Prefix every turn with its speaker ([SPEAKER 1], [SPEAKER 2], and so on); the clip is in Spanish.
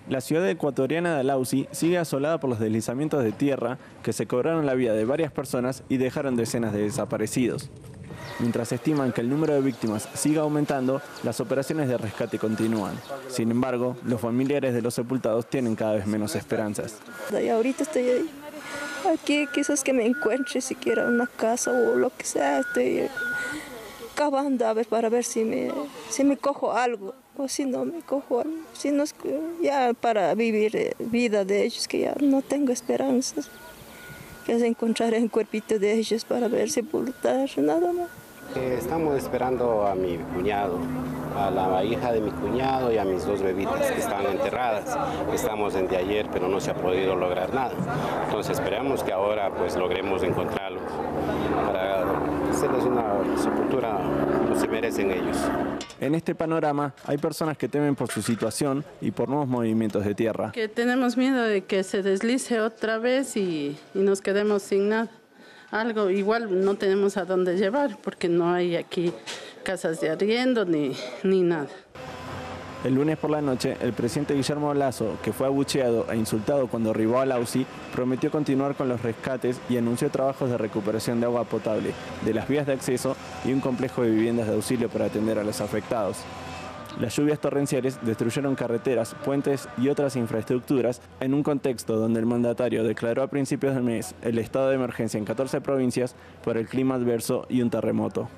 [SPEAKER 1] La ciudad ecuatoriana de Alausi sigue asolada por los deslizamientos de tierra que se cobraron la vida de varias personas y dejaron decenas de desaparecidos. Mientras estiman que el número de víctimas siga aumentando, las operaciones de rescate continúan. Sin embargo, los familiares de los sepultados tienen cada vez menos esperanzas.
[SPEAKER 2] Y ahorita estoy aquí, quizás que me encuentre siquiera una casa o lo que sea. Estoy cavando a ver para ver si me cojo algo o si no me cojo algo. Si no es ya para vivir vida de ellos, que ya no tengo esperanzas. Que es encontrar el cuerpito de ellos para ver sepultar, nada más.
[SPEAKER 3] Estamos esperando a mi cuñado, a la hija de mi cuñado y a mis dos bebitas que están enterradas. Estamos desde ayer, pero no se ha podido lograr nada. Entonces esperamos que ahora pues logremos encontrarlos para hacerles una sepultura como se merecen ellos.
[SPEAKER 1] En este panorama hay personas que temen por su situación y por nuevos movimientos de tierra.
[SPEAKER 4] Que tenemos miedo de que se deslice otra vez y nos quedemos sin nada. Algo igual no tenemos a dónde llevar porque no hay aquí casas de arriendo ni nada.
[SPEAKER 1] El lunes por la noche, el presidente Guillermo Lasso, que fue abucheado e insultado cuando arribó a Alausi, prometió continuar con los rescates y anunció trabajos de recuperación de agua potable, de las vías de acceso y un complejo de viviendas de auxilio para atender a los afectados. Las lluvias torrenciales destruyeron carreteras, puentes y otras infraestructuras en un contexto donde el mandatario declaró a principios del mes el estado de emergencia en 14 provincias por el clima adverso y un terremoto.